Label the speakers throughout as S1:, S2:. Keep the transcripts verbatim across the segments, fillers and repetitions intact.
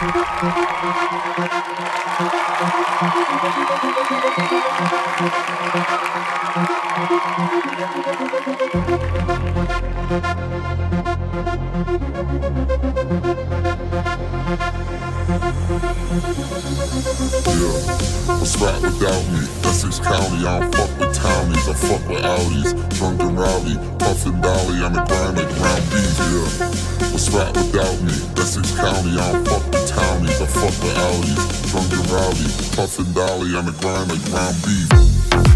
S1: What's rap without me? Essex County, I don't fuck with townies, I fuck with Audis. Drunk and rowdy, puffin' dolly on the grind like ground beef, yeah. What's rap without me? Essex County, I don't fuck with townies, I fuck with Audis. Drunk and rowdy, puffin' dolly on the grind like ground beef.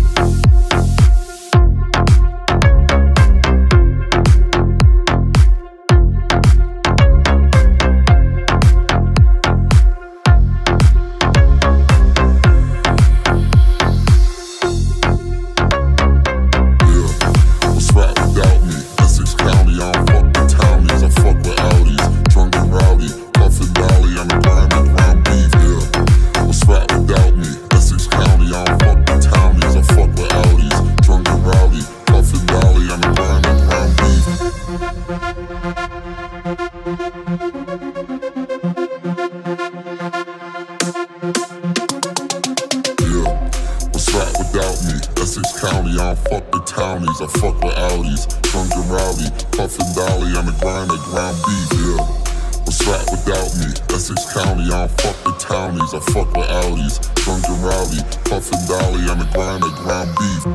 S1: Essex County, I don't fuck with townies, I fuck with Audis. Drunk and rowdy, puffin' dolly on the grind like ground beef, yeah. What's rap without me? Essex County, I don't fuck with townies, I fuck with Audis. Drunk and rowdy, puffin' dolly on the grind like ground beef.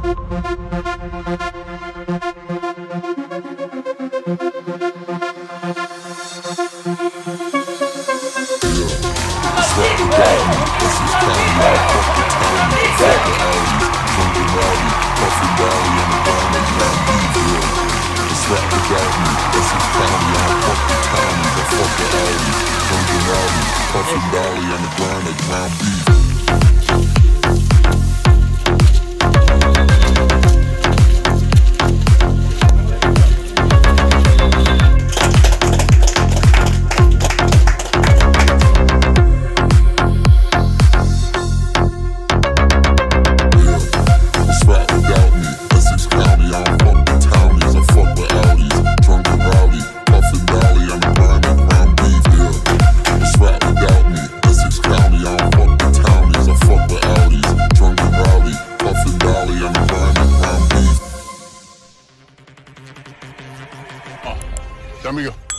S1: What's rap without me? Essex County, I don't fuck with townies, I fuck with Audis. Drunk and rowdy, puffin' dolly on the grind like ground beef, yeah. What's rap without me? Essex County, I don't fuck with townies, I fuck with Audis. Drunk and rowdy, puffin' dolly on the grind like ground beef.
S2: Amigo.